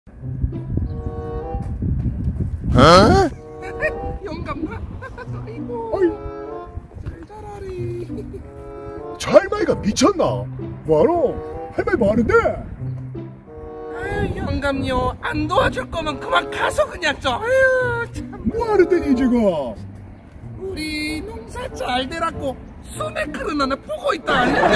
어? 영감나? 아이고 잘 자라리. 저 할머니가 미쳤나? 뭐하노? 할머니 뭐하는데? 아유 영감요, 안 도와줄 거면 그만 가서 그냥 좀. 아유 참. 뭐하는데니 지금? 우리 농사 잘 되라고 수맥 그릇 하나 보고 있다 아니죠?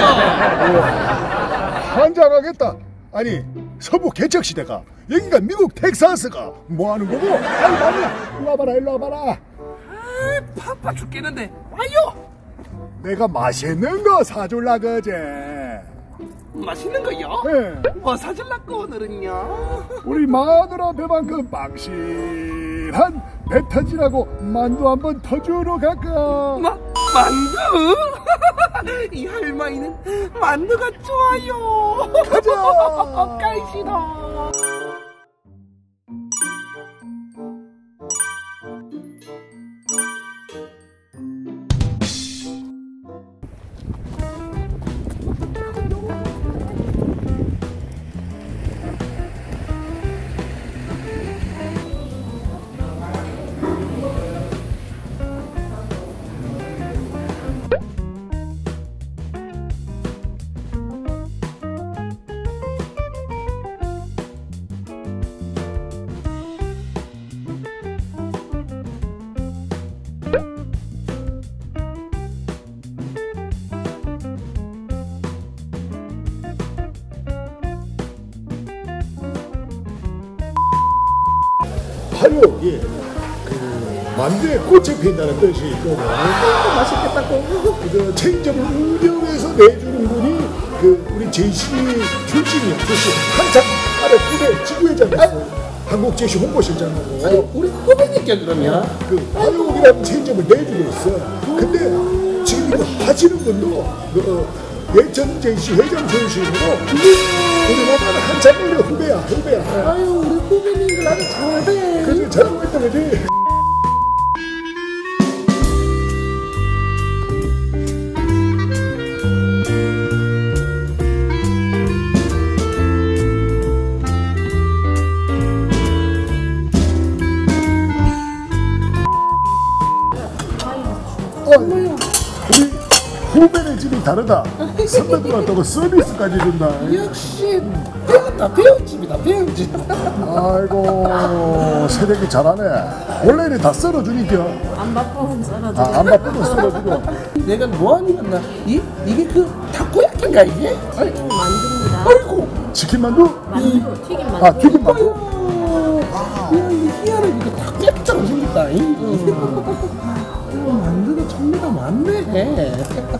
환장하겠다. 아니 서부 개척시대가 여기가 미국 텍사스가 뭐하는 거고? 아이 말이야, 일로 와봐라 일로 와봐라. 아이 바빠 죽겠는데 와요. 내가 맛있는 거 사줄라 그제. 맛있는 거요? 네. 뭐 사줄라고 오늘은요? 우리 마누라 배만큼 빵실한 배 터지라고 만두 한번 터주러 갈까? 만두? 이 할머니는 만두가 좋아요. 가자. 까이시다. 화력이 그 만두에 꽃이 핀다는 뜻이 있거든. 맛있겠다고. 그 체인점을 운영해서 내주는 분이 그 우리 제시 출신이야. 제시 한참 아래 후배 지구회장이었어. 한국 제시 홍보실장하고. 아니 우리 후배님께 그러면 그 화력이라는 체인점을 내주고 있어. 근데 지금 이거 하시는 분도 그 예전 제시 회장 출신으로 우리 나라는 한참 우리 후배야. 아유 우리 후배님들 아주 잘해. 그래서 잘하고 있다 그지? 우리 후배네 집이 다르다. 선배들한테 서비스까지 준다. 역시 배웠다. 배운집이다. 배운집. 아이고 새내기 잘하네. 원래는 다 썰어주니까. 안 바쁘면 썰어줘. 안 바쁘면 썰어주고. 내가 뭐하니 만나? 이게 그 타코야끼인가 이게? 아이고 만두입니다. 아이고 치킨 만두? 만두, 튀김 만두. 아 튀김 만두? 야, 이 희한하게 이거 타코야끼처럼 생겼다. 만두가 종류가 많네.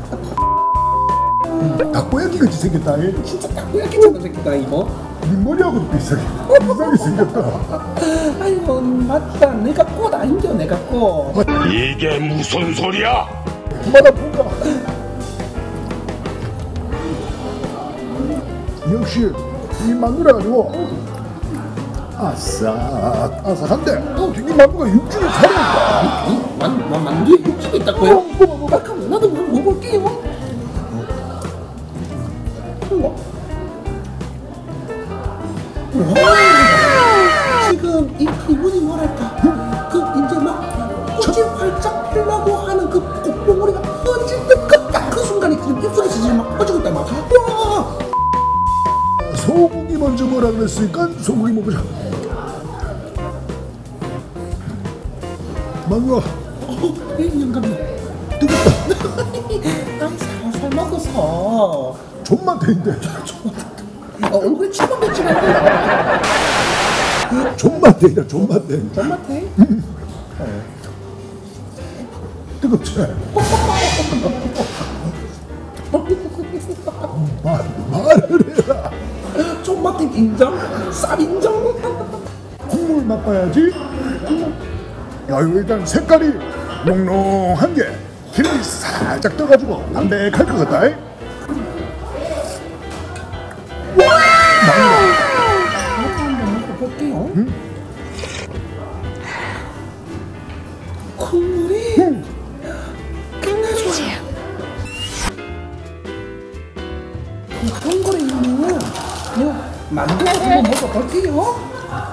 닭고야끼 같이 생겼다. 진짜 타코야끼처럼 생겼다 이거. 민머리하고도 비슷하게 생겼다. 아이고 맞다. 내가 꽃 아닌겨 내가 꽃. 이게 무슨 소리야? 그만한 뭔가. 역시 이 만두라 가지고 아삭아삭한데 튀김 만두가 육즙이 살아있다. 만두에 육즙이 있다고요? 그럼 나도 먹어볼게요. 지금 이 기분이 뭐랄까? 그 이제 막 꽃이 활짝 피려고 하는 그 꽃봉오리가 퍼질 때 그 순간에 지금 입속에서 지금 막 퍼지고 있다 막. 와! 소고기 먼저 뭐라 그랬으니까 소고기 먹자. 만두야. 이 영감이야. 뜨겁다. 난 살살 먹어서. 존만 돼인데. 얼굴에 침만 뱉지 말고. 존만 돼이다 존만 돼. 정말 돼? 뜨겁지? 말을 해라. 존맛탱 인정? 쌉 인정? 국물 맛봐야지. 야 이거 일단 색깔이 농농한 게 기름이 살짝 떠가지고 담백할 것 같다. 한번 먹어볼게요. 응? 국물이 끝내줘요. 동그레 있는 만두 한번 먹어볼게요.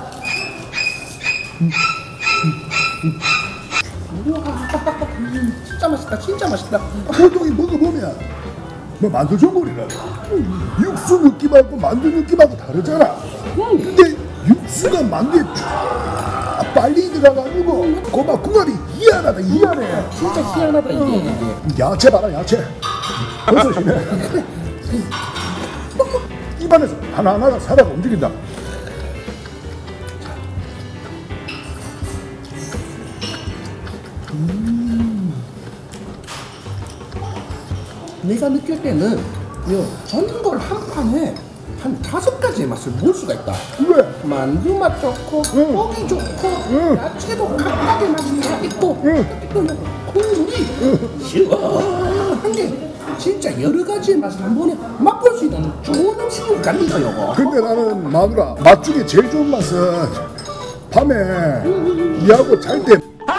우와, 진짜 맛있다, 진짜 맛있다. 보통 이 먹어보면 뭐 만두 전골이라 육수 느낌하고 만두 느낌하고 다르잖아. 근데 육수가 만두에 쫙 빨리 들어가가지고 고막 궁합이 희한하다, 희한해. 진짜 희한하다 이게. 야채 봐라, 야채. 버섯이네. 입안에서 하나하나가 살아가 움직인다. 내가 느낄 때는 요 전골 한 판에 한 5가지의 맛을 볼 수가 있다. 왜? 만두 맛 좋고, 응. 고기 좋고, 응. 야채도 각각의 맛이 다 있고, 응. 또 국물이 시원한 게 진짜 여러 가지의 맛을 한 번에 맛볼 수 있는 좋은 음식을 갑니다, 요거. 근데 나는 마누라 맛 중에 제일 좋은 맛은 밤에 이하고 잘 때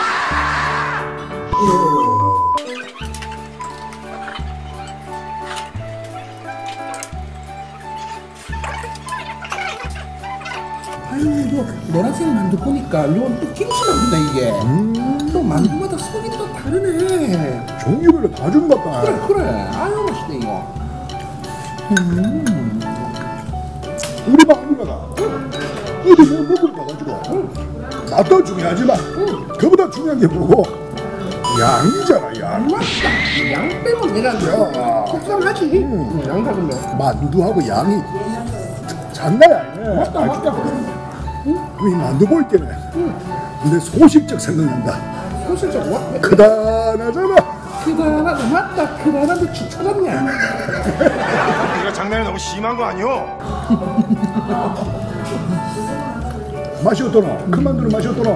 아유, 노란색 만두 보니까 요건 또 김치 만두다 이게. 또 만두마다 속이 또 다르네. 종류별로 다 주는 것 같다. 그래. 아유 맛있네 이거. 우리 마누라가 어디 뭐 먹으러 가가지고 맛도 중요하지만 그보다 중요한 게 뭐고 양이잖아, 양. 맞다. 양 빼면 내가 야. 속상하지. 양 잡으면. 만두하고 양이 장난이 아니네. 맞다. 이 만두 볼 때는 내 소식적 생각난다. 소실적 뭐? 크다나잖아. 그다나도 맞다. 그다나도 추천하냐? 이거 장난이 너무 심한 거 아니오? 맛이 어떠노? 큰 만두는 맛이 어떠노?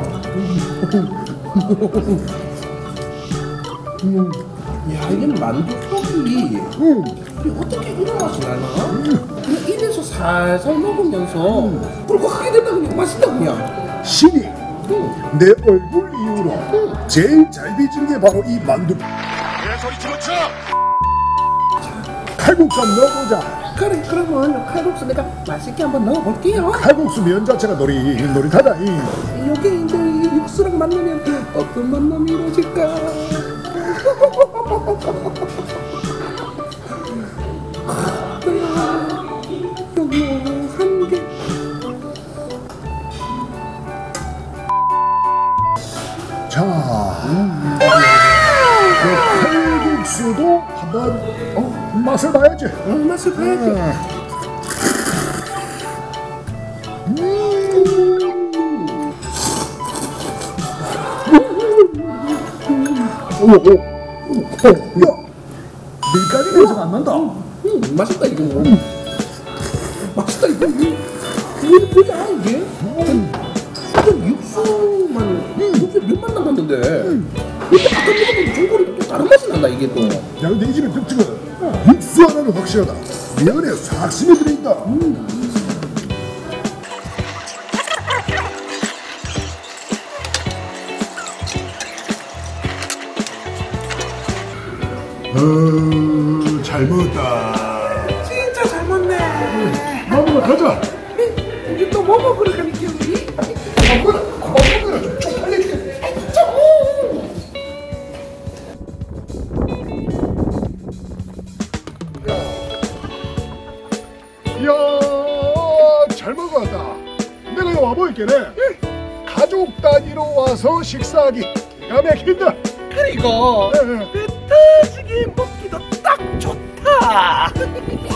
야 이게 만두 속이 이게 어떻게 이런 맛이 나나? 그냥 입에서 살살 먹으면서 꿀꺽하게 된다 그냥 맛있다 그냥. 신이 내 얼굴 이후로 제일 잘 비치는 게 바로 이 만두. 개소리 집어쳐! 칼국수 한번 넣어보자. 그래 그러면 칼국수 내가 맛있게 한번 넣어볼게요. 칼국수 면 자체가 노릇하다. 이게 이제 이 육수랑 만나면 어떤 만남이 이루어질까? 한 개. 자, 그 칼국수도 한번 맛을 봐야지. 맛을 봐야지. 야, 밀가루 냄새가 안 난다. 맛있다 이거. 맛있다 이거. 이거 보자 이게. 이거 육수 몇만 남았는데. 이게 아까 먹었던 전골이 또 다른 맛이 난다 이게 또. 야, 근데 이 집의 특징은 육수 하나는 확실하다. 면에 싹 스며들어있다. 잘 먹었다. 진짜 잘 먹네. 마누라 가자. 우리 또 뭐 먹으러 가니까 우리? 거북이라 좀 쪽팔리게. 이야, 잘 먹었다. 내가 여기 와보니까네 가족 단위로 와서 식사하기 기가 막힌다. 그리고 예, 예. 배 터지게 먹기도 딱 좋다.